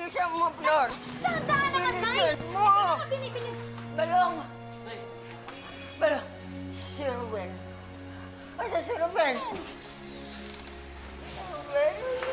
Bilisan mo, Flor. Dahan-dahan naman, Nay! Bilisan mo! Hindi ka binibilis. Balong! Balong! Si Ruben. Asa si Ruben? Ruben?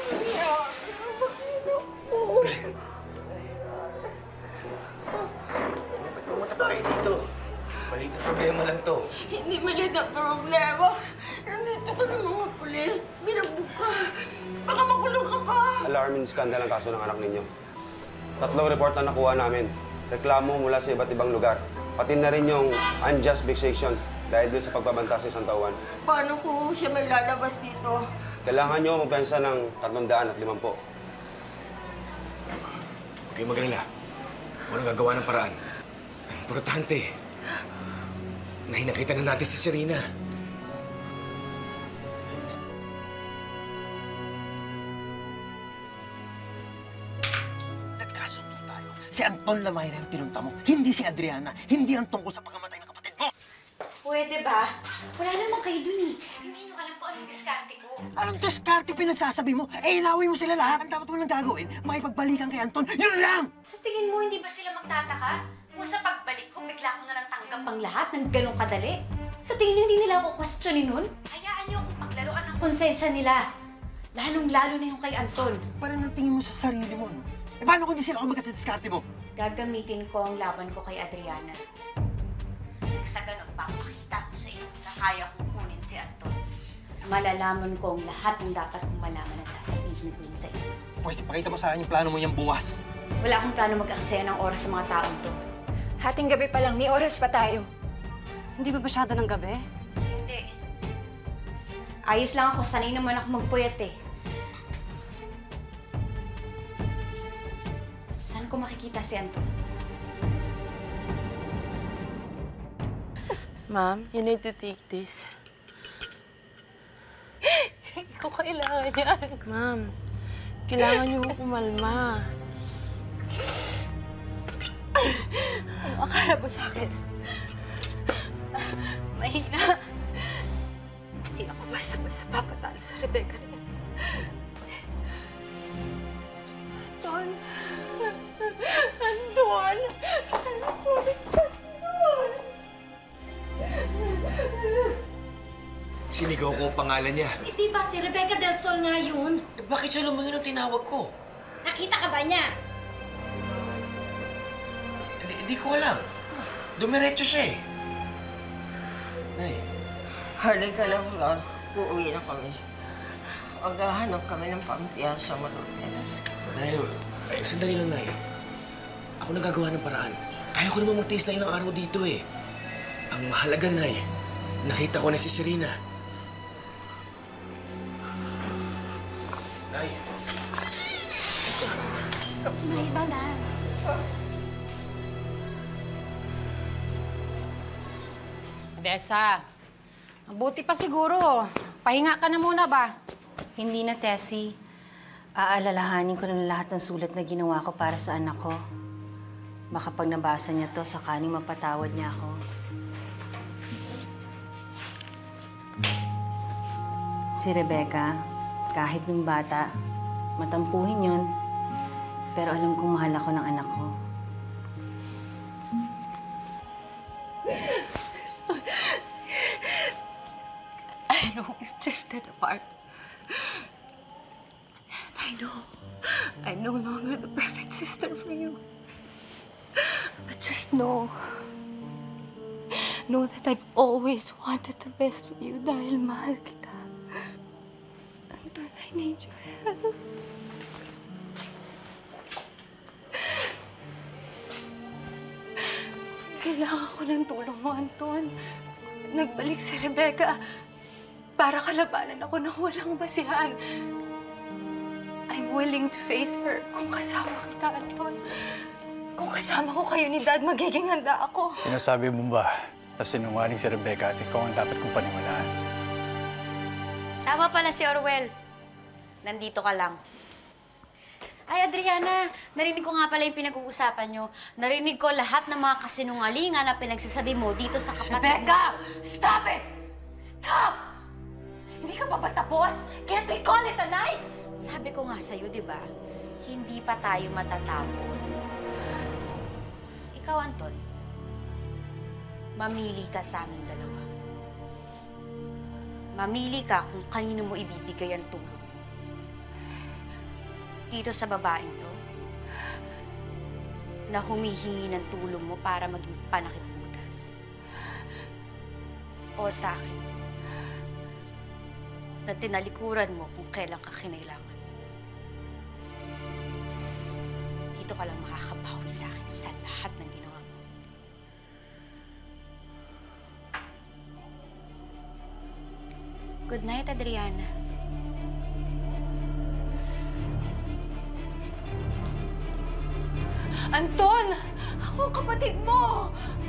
Pumunta pa kayo dito. Maliit na problema lang to. Hindi maliit na problema. Nandito ka sa mga pulis. Binabog ka. Baka makulong ka pa. Alarming scandal ang kaso ng anak ninyo. 3 report na nakuha namin. Reklamo mula sa iba't ibang lugar. Pati na rin yung unjust vexation dahil doon sa pagbabanta sa isang tauhan. Paano ko siya may lalabas dito? Kailangan nyo magpensa ng 350. Huwag kayong mag-alala. Walang gagawa ng paraan. Ang importante, nakita na natin si Serena. Nagkasundo tayo. Si Anton Lamayra ang pinunta mo, hindi si Adriana. Hindi ang tungkol sa pagkamatay ng kapatid mo. Pwede ba? Wala naman kayo dun eh. Hindi nyo alam kung anong diskarte ko. Anong diskarte pinagsasabi mo? Eh, inaway mo sila lahat. Ang dapat mo lang gagawin, makipagbalikan kay Anton. Yun lang! Sa tingin mo, hindi ba sila magtataka? Kung sa pagbalik ko, bigla ko na lang tanggap ang lahat ng ganong kadali? Sa tingin nyo, hindi nila ako questionin nun? Hayaan nyo akong paglaruan ng konsensya nila. Lalong-lalo na yung kay Anton. Parang ang tingin mo sa sarili mo, no? Eh, paano kung di sila kumagat sa diskarte mo? Gagamitin ko ang laban ko kay Adriana. Sa ganon, papakita ko sa inyo na kaya kong kunin si Anton. Malalaman ko ang lahat ng dapat kong malaman at sasabihin ko sa inyo. Pwes, ipakita mo sa akin yung plano mo niyang buwas. Wala akong plano mag-aksaya ng oras sa mga taong to. Hating gabi pa lang, may oras pa tayo. Hindi ba masyado ng gabi? Hindi. Ayos lang ako, sanay naman ako magpuyat eh. Saan ko makikita si Anton? Ma'am, you need to take this. Hindi ko kailangan yan. Ma'am, kailangan niyo kumalma. Ano akala mo sa akin? Mahina. Hindi ako basta-basta papatalo sa Rebecca na yan. Anton! Anton! Sinigaw ko ang pangalan niya. Hindi ba si Rebecca Del Sol nga yun? Eh, bakit siya lumayo ng tinawag ko? Nakita ka ba niya? Hindi ko alam. Dumiretso siya eh. Nay. Halika lang, Flor. Uuwi na kami. Maghahanap kami ng pampiyansa mo, Ruben. Nay, sandali lang, Nay. Ako nagagawa ng paraan. Kaya ko naman magtiis na ilang araw dito eh. Ang mahalaga, Nay, nakita ko na si Serena. Nay. Nay, dahan. Desa, mabuti pa siguro. Pahinga ka na muna ba? Hindi na, Tessie. Aalalahanin ko na lahat ng sulat na ginawa ko para sa anak ko. Baka pag nabasa niya to, sakaling mapatawad niya ako. Si Rebecca, kahit nung bata, matampuhin yun. Pero alam kong mahal ako ng anak ko. I know we've drifted apart. I know I'm no longer the perfect sister for you. But just know that I've always wanted the best for you dahil mahal kita. Anton, I need your help. Kailangan ko ng tulong mo, Anton. Nagbalik si Rebecca para kalabanan ako ng walang basihan. I'm willing to face her kung kasama kita, Anton. Kung kasama ko kayo ni Dad, magiging handa ako. Sinasabi mo ba na sinungaling si Rebecca at ikaw ang dapat kong paniwalaan? Tama pala si Orwell. Nandito ka lang. Ay, Adriana, narinig ko nga pala yung pinag-uusapan nyo. Narinig ko lahat ng mga kasinungalingan na pinagsasabi mo dito sa kapatid mo. Rebecca! Stop it! Stop! Hindi ka pa ba tapos? Can't we call it a night? Sabi ko nga sa'yo, di ba? hindi pa tayo matatapos. Ikaw, Anton, mamili ka sa aming dalawa. Mamili ka kung kanino mo ibibigay ang tulong mo. Dito sa babaeng to, na humihingi ng tulong mo para maging panakipbutas. O sa akin, na tinalikuran mo kung kailan ka kinailangan. Dito ka lang makakabawi sa akin sa lahat ng ginawa mo. Good night, Adriana. Anton! Ako ang kapatid mo!